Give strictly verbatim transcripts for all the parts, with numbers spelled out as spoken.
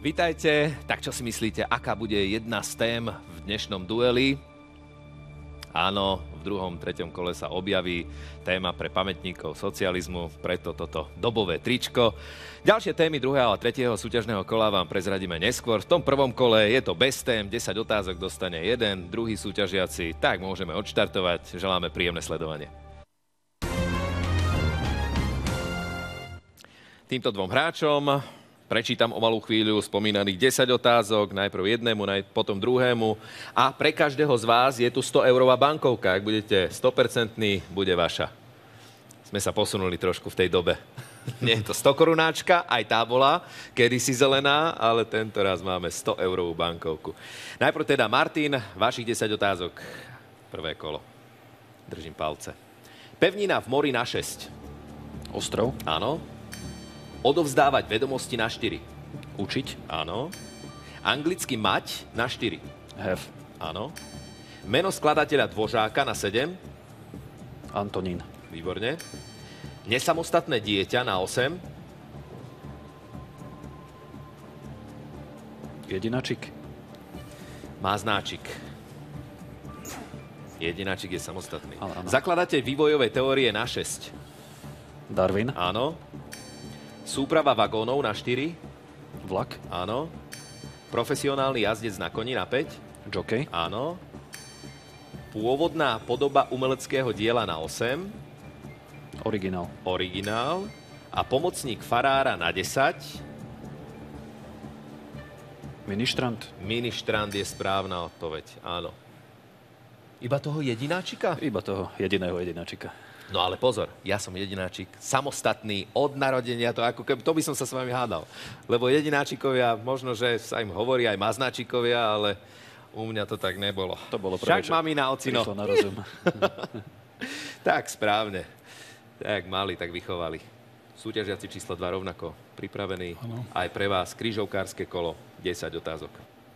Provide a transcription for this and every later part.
Vítajte. Tak čo si myslíte, aká bude jedna z tém v dnešnom dueli? Áno, v druhom, treťom kole sa objaví téma pre pamätníkov socializmu, preto toto dobové tričko. Ďalšie témy druhého a tretieho súťažného kola vám prezradíme neskôr. V tom prvom kole je to bez tém, desať otázok dostane jeden, druhý súťažiaci. Tak môžeme odštartovať. Želáme príjemné sledovanie. Týmto dvom hráčom prečítam o malú chvíľu spomínaných desať otázok, najprv jednému, potom druhému. A pre každého z vás je tu sto eurová bankovka. Ak budete sto percent, bude vaša. Sme sa posunuli trošku v tej dobe. Nie je to sto korunáčka, aj tá bola kedysi zelená, ale tento raz máme sto eurovú bankovku. Najprv teda Martin, vašich desať otázok. Prvé kolo. Držím palce. Pevnina v mori na šesť. Ostrov. Áno. Odovzdávať vedomosti na štyri. Učiť. Áno. Anglicky mať na štyri. Have. Áno. Meno skladateľa Dvořáka na sedem. Antonín. Výborne. Nesamostatné dieťa na osem. Jedináčik. Má znáčik. Jedináčik je samostatný. Ale áno. Zakladateľ vývojovej teórie na šesť. Darwin. Áno. Súprava vagónov na štyri. Vlak. Áno. Profesionálny jazdec na koni na päť. Jockey. Áno. Pôvodná podoba umeleckého diela na osem. Originál. Originál. A pomocník farára na desať. Ministrant. Ministrant je správna odpoveď. Áno. Iba toho jedináčika? Iba toho jediného jedináčika. No ale pozor, ja som jedináčik, samostatný od narodenia, to ako keby, to by som sa s vami hádal. Lebo jedináčikovia, možno, že sa im hovorí aj maznáčikovia, ale u mňa to tak nebolo. To bolo prvé, Však mamina, ocino. prišlo na rozum. Tak, správne. Tak mali, tak vychovali. Súťažiaci číslo dva rovnako pripravení. Ano. Aj pre vás križovkárske kolo, desať otázok.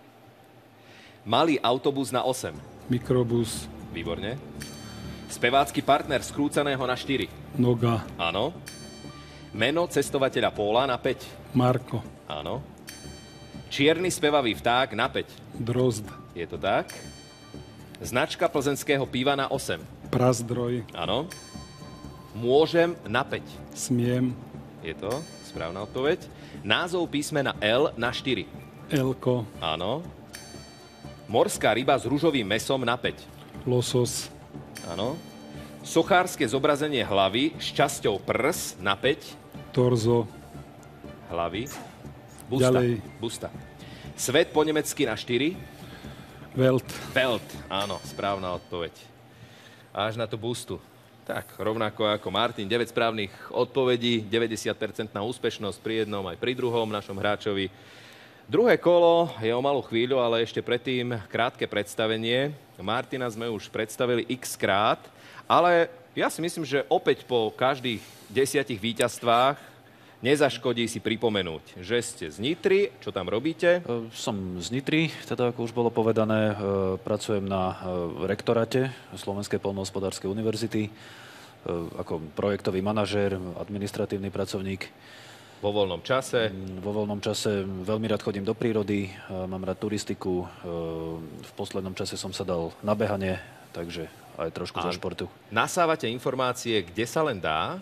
Malý autobus na osem. Mikrobus. Výborne. Spevácky partner skrúcaného na štyri. Noga. Áno. Meno cestovateľa Póla na päť. Marko. Áno. Čierny spevavý vták na päť. Drozd. Je to tak. Značka plzenského piva na osem. Prazdroj. Áno. Môžem na päť. Smiem. Je to správna odpoveď. Názov písmena L na štyri. Elko. Áno. Morská ryba s ružovým mesom na päť. Losos. Áno. Sochárske zobrazenie hlavy s časťou prs na päť. Torzo. Hlavy. Busta. Ďalej. Busta. Svet po nemecky na štyri. Welt. Welt. Áno, správna odpoveď. Až na tú bustu. Tak, rovnako ako Martin, deväť správnych odpovedí, deväťdesiat percent na úspešnosť pri jednom aj pri druhom našom hráčovi. Druhé kolo je o malú chvíľu, ale ešte predtým krátke predstavenie. Martina sme už predstavili x krát, ale ja si myslím, že opäť po každých desiatich víťazstvách nezaškodí si pripomenúť, že ste z Nitry. Čo tam robíte? Som z Nitry, teda ako už bolo povedané, pracujem na rektoráte Slovenskej poľnohospodárskej univerzity ako projektový manažér, administratívny pracovník. Vo voľnom čase? Vo voľnom čase veľmi rád chodím do prírody, mám rád turistiku. V poslednom čase som sa dal na behanie, takže aj trošku za športu. Nasávate informácie, kde sa len dá.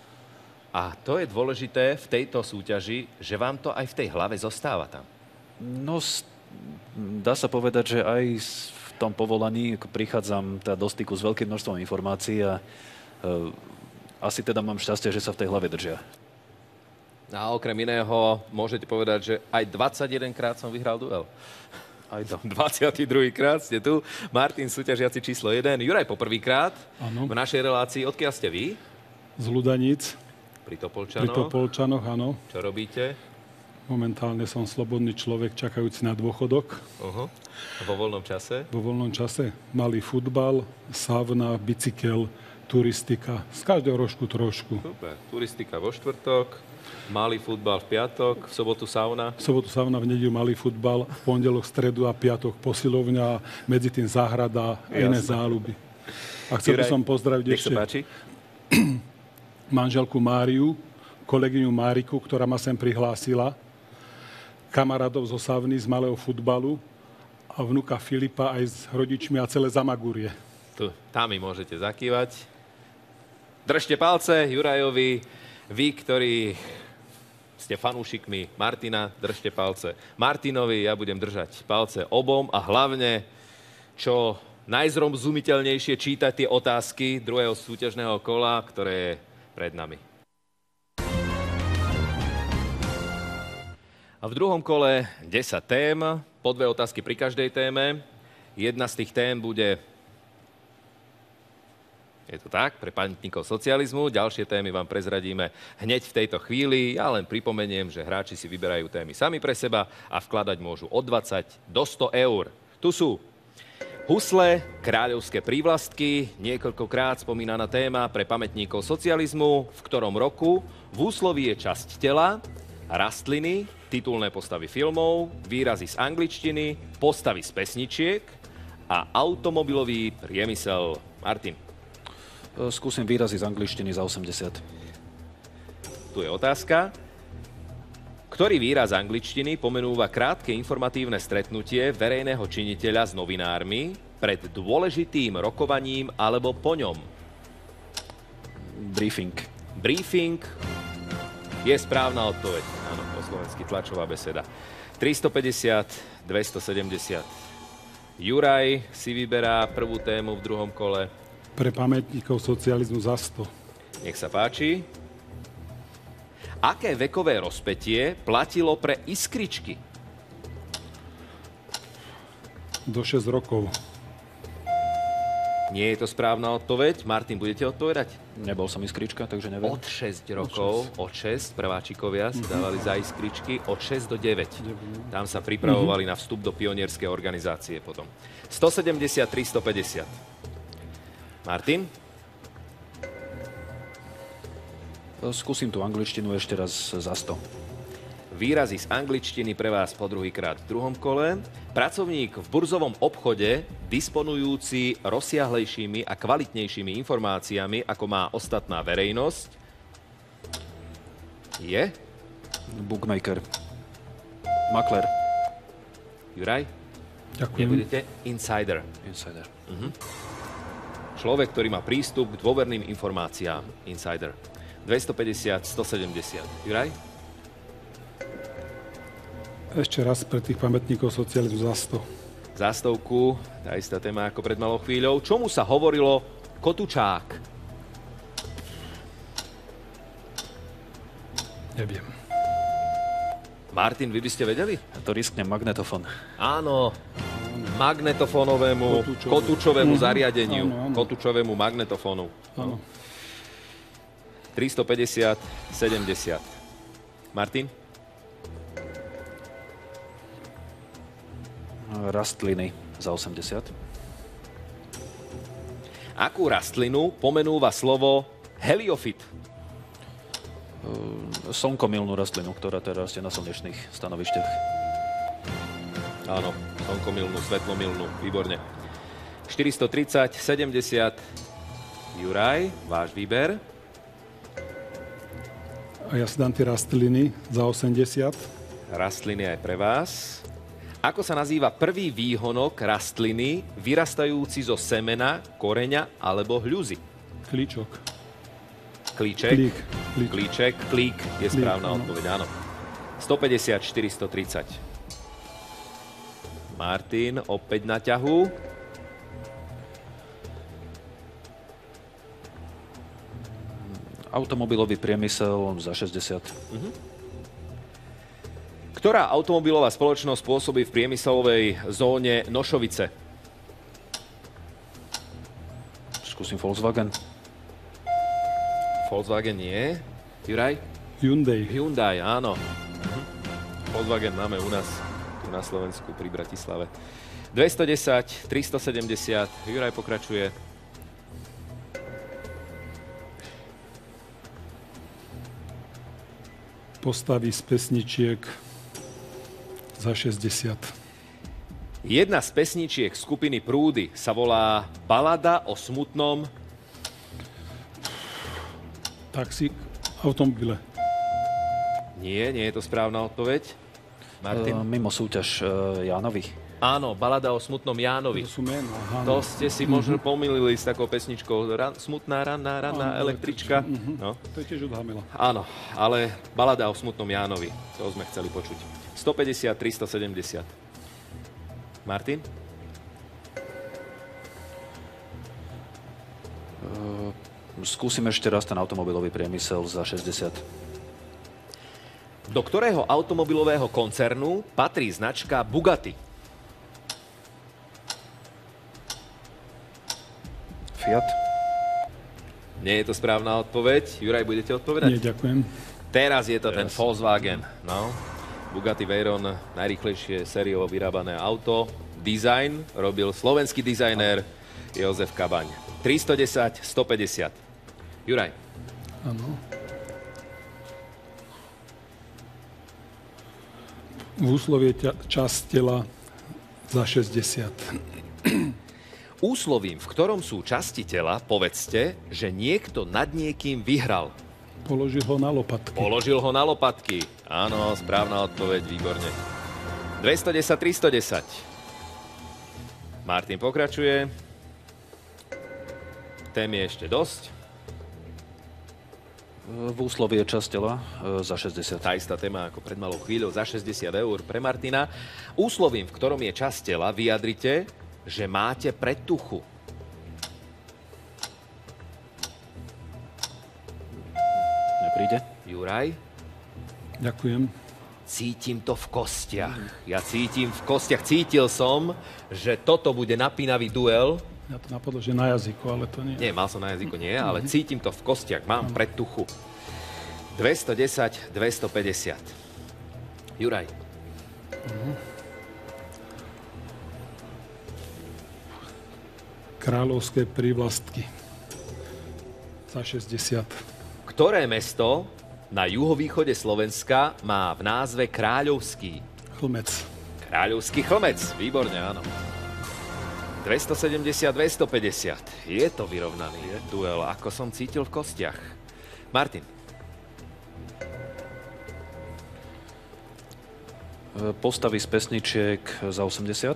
A to je dôležité v tejto súťaži, že vám to aj v tej hlave zostáva tam. No, dá sa povedať, že aj v tom povolaní prichádzam teda do styku s veľkým množstvom informácií a asi teda mám šťastie, že sa v tej hlave držia. A okrem iného môžete povedať, že aj dvadsaťjeden krát som vyhral duel. Aj to. dvadsiaty druhý krát ste tu. Martin, súťažiaci číslo jeden. Juraj poprvýkrát v našej relácii. Odkiaľ ste vy? Z Ludaníc. Pri Topolčanoch. Pri Topolčanoch, áno. Čo robíte? Momentálne som slobodný človek, čakajúci na dôchodok. Uh-huh. Vo voľnom čase? Vo voľnom čase malý futbal, sauna, bicykel, turistika. Z každého rožku trošku. Super. Turistika vo štvrtok. Malý futbal v piatok, v sobotu sauna. V sobotu sauna, v nedeľu malý futbal, v pondelok, stredu a piatok posilovňa, medzi tým záhrada a iné záľuby. A chcel by som pozdraviť ešte manželku Máriu, kolegyňu Máriku, ktorá ma sem prihlásila. kamarádov zo Savny z malého futbalu a vnuka Filipa aj s rodičmi a celé Zamagúrie. Tu, tam mi môžete zakývať. Držte palce Jurajovi. Vy, ktorí ste fanúšikmi Martina, držte palce Martinovi. Ja budem držať palce obom a hlavne, čo najzrozumiteľnejšie čítať tie otázky druhého súťažného kola, ktoré je pred nami. A v druhom kole desať tém, po dve otázky pri každej téme. Jedna z tých tém bude, je to tak, pre pamätníkov socializmu. Ďalšie témy vám prezradíme hneď v tejto chvíli. Ja len pripomeniem, že hráči si vyberajú témy sami pre seba a vkladať môžu od dvadsať do sto eur. Tu sú husle, kráľovské prívlastky, niekoľkokrát spomínaná téma pre pamätníkov socializmu, v ktorom roku v úsloví je časť tela, rastliny, titulné postavy filmov, výrazy z angličtiny, postavy z pesničiek a automobilový priemysel. Martin. Skúsim výrazy z angličtiny za osemdesiat. Tu je otázka. Ktorý výraz angličtiny pomenúva krátke informatívne stretnutie verejného činiteľa s novinármi pred dôležitým rokovaním alebo po ňom? Briefing. Briefing je správna odpoveď. Áno, po slovensky tlačová beseda. tristopäťdesiat, dvestosedemdesiat. Juraj si vyberá prvú tému v druhom kole. Pre pamätníkov socializmu za sto. Nech sa páči. Aké vekové rozpätie platilo pre iskričky? Do šesť rokov. Nie je to správna odpoveď. Martin, budete odpovedať? Nebol som iskrička, takže neviem. Od šesť rokov, od šesť, prváčikovia si dávali za iskričky, od šesť do deväť. Tam sa pripravovali na vstup do pionierskej organizácie potom. stosedemdesiat, tristopäťdesiat. Martin? Skúsim tú angličtinu ešte raz za sto. Výrazy z angličtiny pre vás po druhýkrát v druhom kole. Pracovník v burzovom obchode, disponujúci rozsiahlejšími a kvalitnejšími informáciami, ako má ostatná verejnosť, je? Bookmaker. Makler. Juraj? Ďakujem. Nebudete? Insider. Insider. Mhm. Človek, ktorý má prístup k dôverným informáciám. Insider. dvestopäťdesiat, stosedemdesiat. Juraj? Ešte raz pre tých pamätníkov socializmu za sto. Zástovku, tá istá téma ako pred malou chvíľou. Čomu sa hovorilo kotučák? Neviem. Martin, vy by ste vedeli? Ja to risknem, magnetofón. Áno, magnetofónovému, Kotúčové. kotúčovému Mhm. zariadeniu, Áno, áno. kotúčovému magnetofónu. Áno. tristopäťdesiat, sedemdesiat. Martin? Rastliny za osemdesiat. Akú rastlinu pomenúva slovo heliofit? Slnkomilnú rastlinu, ktorá teraz rastie na slnečných stanovišťach. Áno, slnkomilnú, svetlomilnú, výborne. štyristotridsať, sedemdesiat. Juraj, váš výber. A ja si dám tie rastliny za osemdesiat. Rastliny aj pre vás. Ako sa nazýva prvý výhonok rastliny vyrastajúci zo semena, koreňa alebo hľuzy? Klíčok. Klíček. Klík. Klík. Klíček. Klík je Klík, správna áno. odpoveď, áno. stopäťdesiat, štyristotridsať. Martin, opäť na ťahu. Automobilový priemysel za šesťdesiat. Ktorá automobilová spoločnosť pôsobí v priemyselovej zóne Nošovice? Skúsim Volkswagen. Volkswagen nie. Juraj? Hyundai. Hyundai, áno. Mhm. Volkswagen máme u nás tu na Slovensku pri Bratislave. dvestodesať, tristosedemdesiat. Juraj pokračuje. Postavy z pesničiek za šesťdesiat. Jedna z pesničiek skupiny Prúdy sa volá Balada o smutnom... Taxík, automobile. Nie, nie je to správna odpoveď. Martin? Uh, mimo súťaž uh, Jánovi. Áno, balada o smutnom Jánovi. To sú meno, aha. To ste si možno pomýlili s takou pesničkou ran, Smutná ranná, ranná Áno, električka. mhm. No. To je tiež od Hamila. Áno, ale balada o smutnom Jánovi. To sme chceli počuť. stopäťdesiat, tristosedemdesiat. Martin? Uh, skúsim ešte raz ten automobilový priemysel za šesťdesiat. Do ktorého automobilového koncernu patrí značka Bugatti? Fiat. Nie je to správna odpoveď. Juraj, budete odpovedať? Nie, ďakujem. Teraz je to Teraz. ten Volkswagen. No. Bugatti Veyron, najrýchlejšie sériovo vyrábané auto. Design robil slovenský dizajner Jozef Kabaň. tristodesať, stopäťdesiat. Juraj. Áno. V úslovie časť tela za šesťdesiat. Úslovím, v ktorom sú časti tela, povedzte, že niekto nad niekým vyhral. Položil ho na lopatky. Položil ho na lopatky. Áno, správna odpoveď, výborne. dvestodesať, tristodesať. Martin pokračuje. Tém je ešte dosť. V úsloví je časť tela uh, za šesťdesiat. Tá istá téma ako pred malou chvíľou za šesťdesiat eur pre Martina. Úslovím, v ktorom je časť tela, vyjadrite, že máte predtuchu. Nepríde? Juraj? Ďakujem. Cítim to v kostiach. Ja cítim v kostiach. Cítil som, že toto bude napínavý duel. Ja to napadlo, že na jazyku, ale to nie. Nie, mal som na jazyku, nie, ale cítim to v kostiach. Mám predtuchu. dvestodesať, dvestopäťdesiat. Juraj. Uh-huh. Kráľovské prívlastky za šesťdesiat. Ktoré mesto na juhovýchode Slovenska má v názve Kráľovský? Chlmec. Kráľovský Chlmec. Výborne, áno. dvestosedemdesiat, dvestopäťdesiat. Je to vyrovnaný duel, ako som cítil v kostiach. Martin. Postavy z pesničiek za osemdesiat.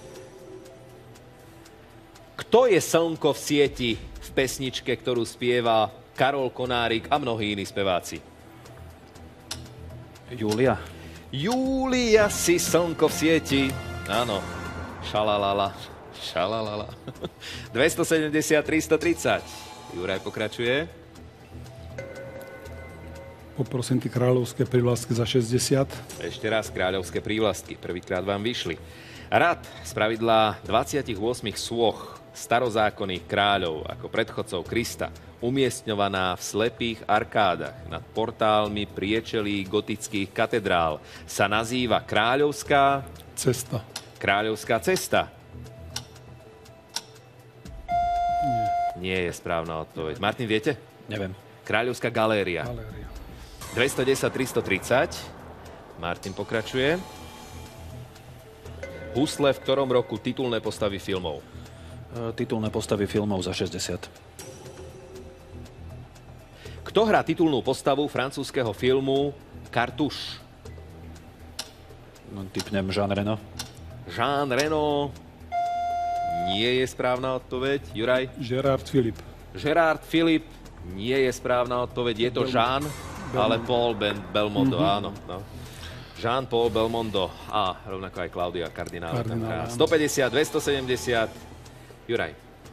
Kto je slnko v sieti v pesničke, ktorú spieva Karol Konárik a mnohí iní speváci? Júlia. Júlia si slnko v sieti. Áno. Šalalala. Šalalala. dvestosedemdesiat, tristotridsať. Juraj pokračuje. Poprosím ty kráľovské prívlastky za šesťdesiat. Ešte raz kráľovské prívlastky. Prvýkrát vám vyšli. Rad spravidla dvadsaťosem sôch starozákonných kráľov ako predchodcov Krista, umiestňovaná v slepých arkádach nad portálmi priečelí gotických katedrál, sa nazýva kráľovská Cesta. Kráľovská cesta. Nie. Nie je správna odpoveď. Martin, viete? Neviem. Kráľovská galéria. Galéria. dvestodesať, tristotridsať. Martin pokračuje. Husle v ktorom roku titulné postavy filmov? E, titulné postavy filmov za šesťdesiat. Kto hrá titulnú postavu francúzskeho filmu Cartouche? No, typnem Jean Reno. Jean Reno. Nie je správna odpoveď. Juraj? Gerard Philippe. Gerard Philippe. Nie je správna odpoveď. Je to Jean, ale Paul ben Belmondo. Mm-hmm. Áno. No. Jean-Paul Belmondo. A rovnako aj Claudia Cardinale. Cardinale, stopäťdesiat, dvestosedemdesiat. Juraj.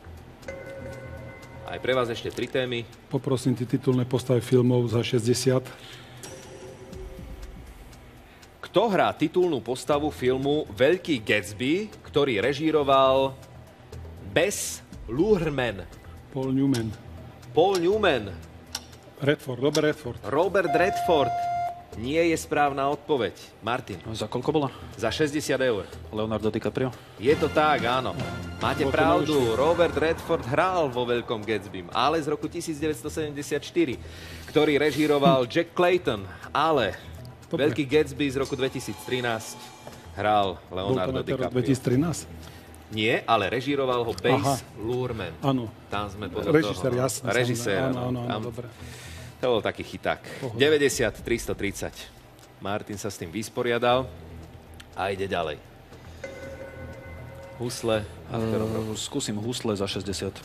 Aj pre vás ešte tri témy. Poprosím ty titulné postavy filmov za šesťdesiat. Kto hrá titulnú postavu filmu Veľký Gatsby, ktorý režíroval Bess Luhrmann? Paul Newman. Paul Newman. Redford, Robert Redford. Robert Redford. Nie je správna odpoveď. Martin. Za koľko bola? Za šesťdesiat eur. Leonardo DiCaprio. Je to tak, áno. Máte Bolo to pravdu. novšie. Robert Redford hral vo Veľkom Gatsbym, ale z roku devätnásťsedemdesiatštyri, ktorý režíroval Jack Clayton, ale Dobre. Veľký Gatsby z roku dvetisíctrinásť hral Bol to Leonardo na to rok DiCaprio. dvetisíctrinásť? Nie, ale režíroval ho Bess Luhrmann. Áno. Tam sme podľa Režisér, toho. jasne. Režisér, Áno, áno, áno, tam. dobre. To bol taký chyták. Pohoda. deväťdesiat, tristotridsať. Martin sa s tým vysporiadal. A ide ďalej. Husle. Uh, skúsim husle za šesťdesiat.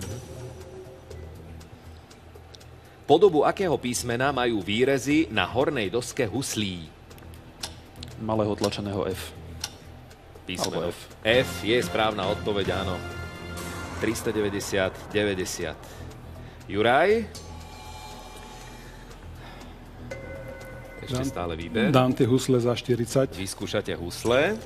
Podobu akého písmena majú výrezy na hornej doske huslí? Malého tlačeného F. Písmeno F. F je správna odpoveď, áno. tristodeväťdesiat deväťdesiat. Juraj? Ešte Dám, stále výber. Dám tie husle za štyridsať. Vyskúšate husle.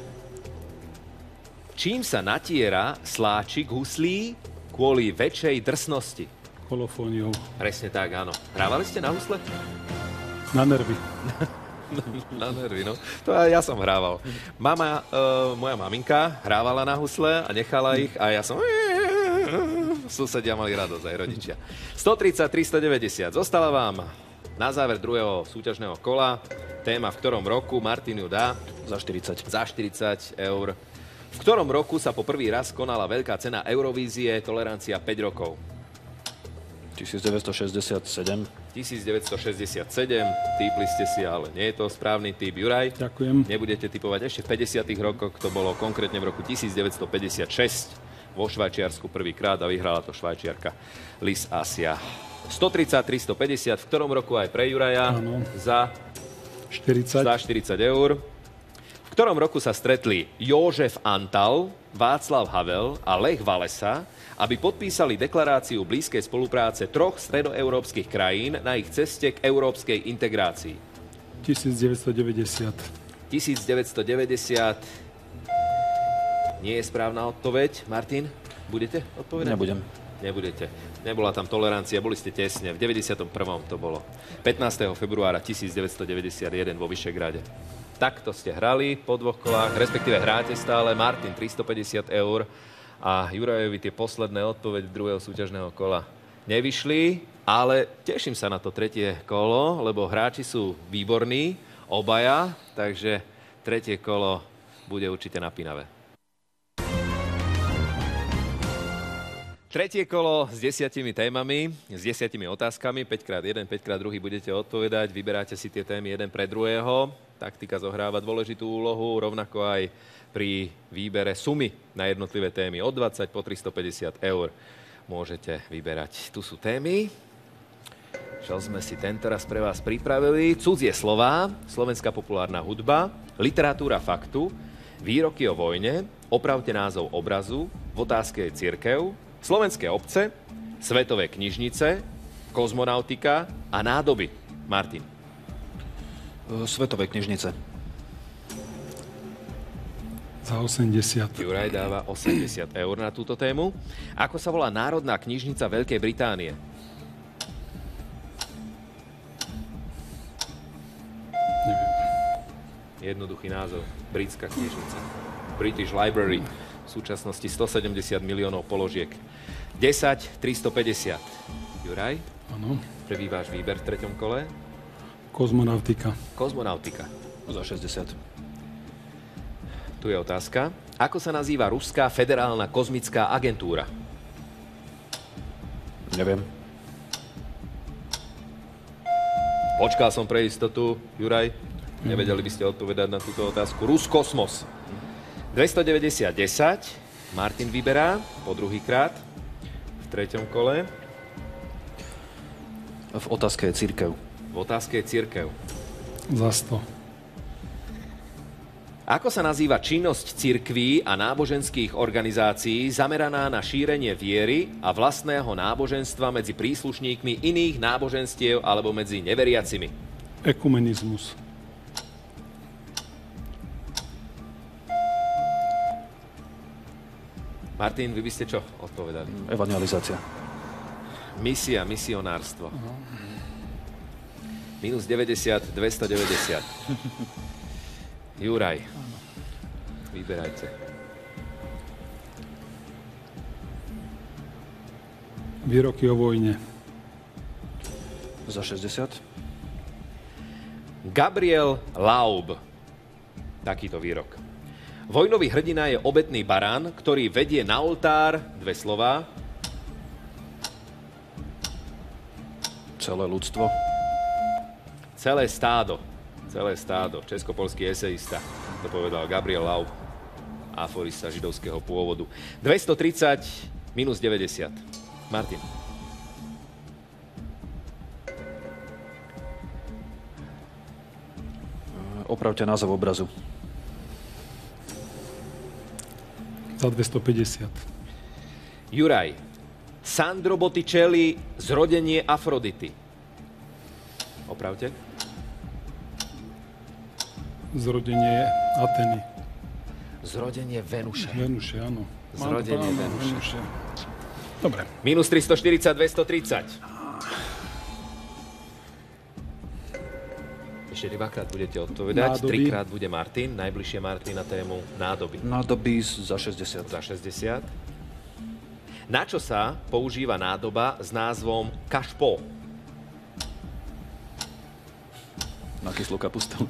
Čím sa natiera sláčik huslí kvôli väčšej drsnosti? Kolofóniou. Presne tak, áno. Hrávali ste na husle? Na nervy. Na nervy, no. To aj ja som hrával. Mama, uh, moja maminka hrávala na husle a nechala ich a ja som... Susedia mali radosť, aj rodičia. stotridsať tristodeväťdesiat. Zostala vám na záver druhého súťažného kola téma, v ktorom roku Martin ju dá Za štyridsať. za štyridsať eur. V ktorom roku sa po prvý raz konala veľká cena Eurovízie, tolerancia päť rokov? devätnásťstošesťdesiatsedem. devätnásťstošesťdesiatsedem. Týpli ste si, ale nie je to správny typ. Juraj? Ďakujem. Nebudete typovať ešte v päťdesiatych rokoch, to bolo konkrétne v roku devätnásťstopäťdesiatšesť vo Švajčiarsku prvýkrát a vyhrala to Švajčiarka Liz Asia. stotridsať tristopäťdesiat, v ktorom roku aj pre Juraja Áno. za, štyridsať. za štyridsať eur. V ktorom roku sa stretli Jóžef Antal, Václav Havel a Lech Walesa, aby podpísali deklaráciu blízkej spolupráce troch stredoeurópskych krajín na ich ceste k európskej integrácii? devätnásťstodeväťdesiat. devätnásťstodeväťdesiat. Nie je správna odpoveď. Martin, budete odpovedať? Nebudem. Nebudete. Nebola tam tolerancia, boli ste tesne. V deväťdesiatom prvom to bolo. pätnásteho februára devätnásťstodeväťdesiatjeden vo Vyšegrade. Takto ste hrali po dvoch kolách, respektíve hráte stále. Martin tristopäťdesiat eur a Jurajovi tie posledné odpoveď druhého súťažného kola nevyšli, ale teším sa na to tretie kolo, lebo hráči sú výborní, obaja, takže tretie kolo bude určite napínavé. Tretie kolo s desiatimi témami, s desiatimi otázkami, päť krát jeden, päť krát druhý budete odpovedať, vyberáte si tie témy jeden pre druhého. Taktika zohráva dôležitú úlohu, rovnako aj pri výbere sumy na jednotlivé témy od dvadsať po tristopäťdesiat eur. Môžete vyberať. Tu sú témy, čo sme si tentoraz pre vás pripravili. Cudzie slová, slovenská populárna hudba, literatúra faktu, výroky o vojne, opravte názov obrazu, v otázke je cirkev, slovenské obce, svetové knižnice, kozmonautika a nádoby. Martin. Svetové knižnice. Za osemdesiat. Juraj dáva osemdesiat eur na túto tému. Ako sa volá Národná knižnica Veľkej Británie? Neviem. Jednoduchý názov. Britská knižnica. British Library. V súčasnosti stosedemdesiat miliónov položiek. desať tristopäťdesiat. Juraj? Áno. Prvý váš výber v treťom kole. Kozmonautika. Kozmonautika. Za šesťdesiat. Tu je otázka. Ako sa nazýva Ruská federálna kozmická agentúra? Neviem. Počkal som pre istotu. Juraj, nevedeli by ste odpovedať na túto otázku. Ruskosmos. dvestodeväťdesiat desať. Martin vyberá po druhýkrát v treťom kole. V otázke je cirkev. V otázke je cirkev. Za sto. Ako sa nazýva činnosť cirkví a náboženských organizácií zameraná na šírenie viery a vlastného náboženstva medzi príslušníkmi iných náboženstiev alebo medzi neveriacimi? Ekumenizmus. Martin, vy by ste čo odpovedali? Evangelizácia. Misia, misionárstvo. Minus deväťdesiat, dvestodeväťdesiat. Juraj, vyberajte. Výroky o vojne. Za šesťdesiat. Gabriel Laub. Takýto výrok. Vojnový hrdina je obetný barán, ktorý vedie na oltár dve slová. Celé ľudstvo. Celé stádo. Celé stádo. Českopolský esejista. to povedal Gabriel Laub, aforista židovského pôvodu. dvestotridsať minus deväťdesiat. Martin. Opravte názov obrazu. Za dvestopäťdesiat. Juraj. Sandro Botticelli, Zrodenie Afrodity. Opravte. Zrodenie Ateny. Zrodenie Venuše. Venuše, áno. Zrodenie Áno, Venuše. Venuše. Dobre. Minus tristoštyridsať, dvestotridsať. Ešte dvakrát budete odpovedať, Nádoby. trikrát bude Martin, najbližšie Martin na tému nádoby. Nádoby za šesťdesiat. Za šesťdesiat. Na čo sa používa nádoba s názvom kašpo? Na kyslú kapustu.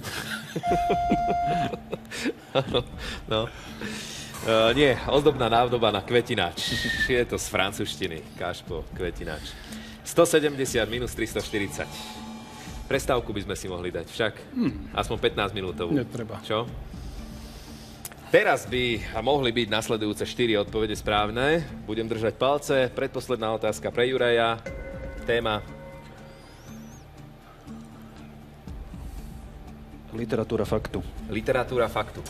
No. Uh, nie, ozdobná nádoba na kvetináč. Je to z francúzštiny. Kašpo, kvetináč. stosedemdesiat minus tristoštyridsať. Prestávku by sme si mohli dať však. Hmm. Aspoň pätnásť minútovú. Netreba. Čo? Teraz by mohli byť nasledujúce štyri odpovede správne. Budem držať palce. Predposledná otázka pre Juraja. Téma. Literatúra faktu. Literatúra faktu.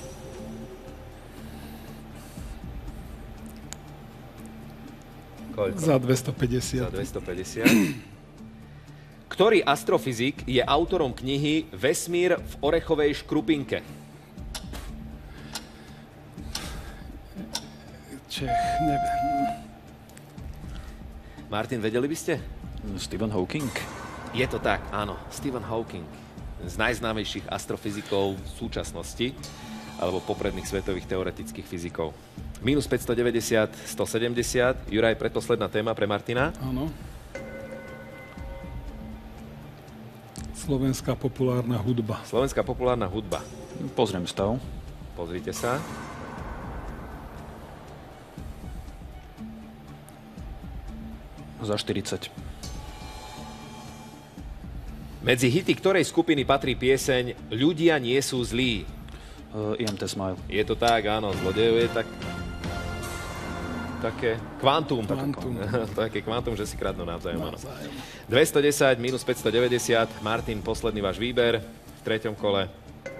Koľko? Za dvestopäťdesiat. Za dvestopäťdesiat. Ktorý astrofyzik je autorom knihy Vesmír v orechovej škrupinke? Čech, neviem. Martin, vedeli by ste? Stephen Hawking. Je to tak, áno. Stephen Hawking. Z najznámejších astrofyzikov v súčasnosti, alebo popredných svetových teoretických fyzikov. Minus päťstodeväťdesiat, stosedemdesiat. Juraj, predposledná téma pre Martina. Áno. Slovenská populárna hudba. Slovenská populárna hudba. Pozriem stav. Pozrite sa. Za štyridsať. Medzi hity ktorej skupiny patrí pieseň Ľudia nie sú zlí? Uh, í em té Smile. Je to tak, áno. Zlodejov je tak... Také kvantum. Kvantum. Také kvantum, že si kradnú navzájom, áno. dvestodesať minus päťstodeväťdesiat. Martin, posledný váš výber v treťom kole.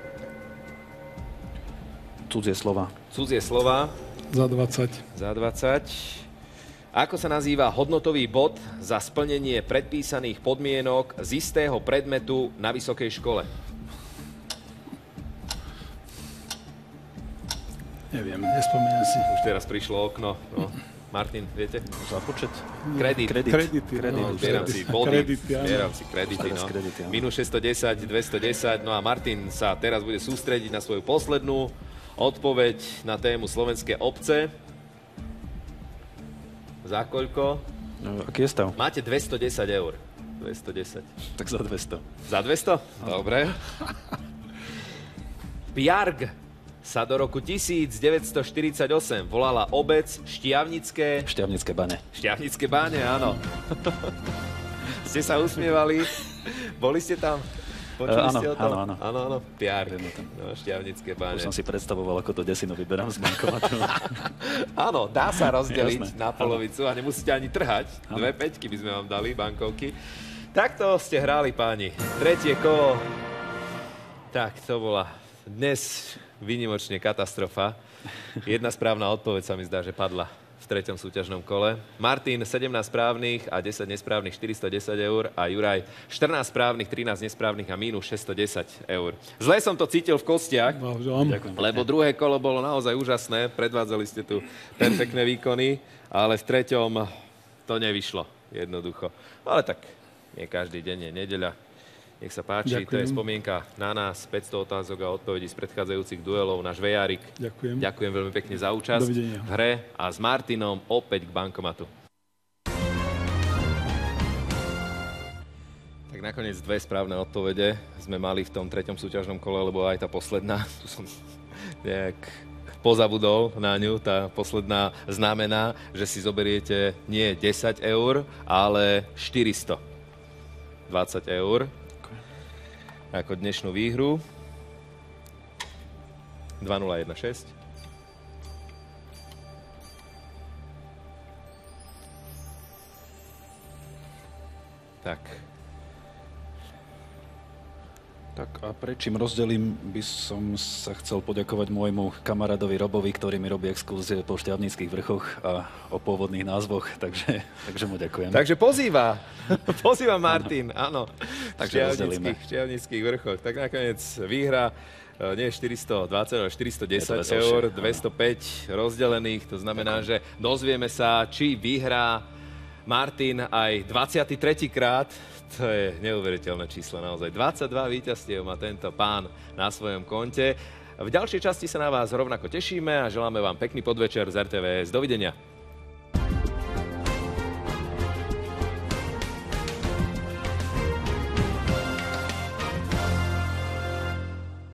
Cudzie slova. Cudzie slova. Za dvadsať. Za dvadsať. Ako sa nazýva hodnotový bod za splnenie predpísaných podmienok z istého predmetu na vysokej škole? Neviem, nespomeniem si. Už teraz prišlo okno. No. Martin, viete? Započet. Kredit. Kredit. Kredity. Kredit. No, No, zbieram si body, Kredity, áno. zbieram si kredity, Teraz no. kredity, áno. Minus šesťstodesať, dvestodesať, no a Martin sa teraz bude sústrediť na svoju poslednú odpoveď na tému slovenské obce. Za koľko? No, aký je stav? Máte dvestodesať eur. dvestodesať. Tak za dvesto. Za dvesto? Dobre. Piarg sa do roku tisícdeväťstoštyridsaťosem volala obec Štiavnické... Štiavnické bane. Štiavnické báne, áno. Ste sa usmievali? Boli ste tam? Počuli Uh, áno, ste o tom? áno, áno. Áno, áno. Piarg. Viem o tom. No, Štiavnické báne. Už som si predstavoval, ako to desino vyberám z bankomatu. Áno, dá sa rozdeliť Jasné. na polovicu a nemusíte ani trhať. Áno. Dve päťky by sme vám dali, bankovky. Takto ste hráli, páni. Tretie kolo. Tak, to bola dnes výnimočne katastrofa. Jedna správna odpoveď sa mi zdá, že padla v treťom súťažnom kole. Martin, sedemnásť správnych a desať nesprávnych, štyristodesať eur a Juraj, štrnásť správnych, trinásť nesprávnych a mínus šesťstodesať eur. Zle som to cítil v kostiach, Ďakujem. lebo druhé kolo bolo naozaj úžasné. Predvádzali ste tu perfektné výkony, ale v treťom to nevyšlo jednoducho. Ale tak nie každý deň je nedeľa. Nech sa páči, Ďakujem. to je spomienka na nás, päťsto otázok a odpovedí z predchádzajúcich duelov, náš Vejárik. Ďakujem. Ďakujem veľmi pekne za účasť Dovidenia. v hre a s Martinom opäť k bankomatu. Tak nakoniec dve správne odpovede sme mali v tom treťom súťažnom kole, lebo aj tá posledná, tu som nejak pozabudol na ňu, tá posledná znamená, že si zoberiete nie desať eur, ale štyristodvadsať eur ako dnešnú výhru. dva nula jedna šesť. Tak. Tak a prečím rozdelím, by som sa chcel poďakovať môjmu kamarádovi Robovi, ktorý mi robí exkurzie po Šťavnických vrchoch a o pôvodných názvoch, takže, takže mu ďakujem. Takže pozýva, pozýva Martin, áno, takže v Šťavnických vrchoch. Tak nakoniec výhra nie štyristodvadsať, ale štyristodesať eur, dvestopäť rozdelených, to znamená, že dozvieme sa, či vyhrá Martin aj dvadsiaty tretí krát. To je neuveriteľné číslo naozaj. dvadsaťdva víťazstiev má tento pán na svojom konte. V ďalšej časti sa na vás rovnako tešíme a želáme vám pekný podvečer z er té vé es. Dovidenia.